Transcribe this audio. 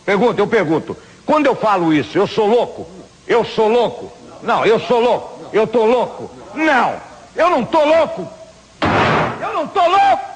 Pergunta, eu pergunto. Quando eu falo isso, eu sou louco? Eu sou louco? Não, eu sou louco. Eu tô louco? Não, eu não tô louco. Eu não tô louco.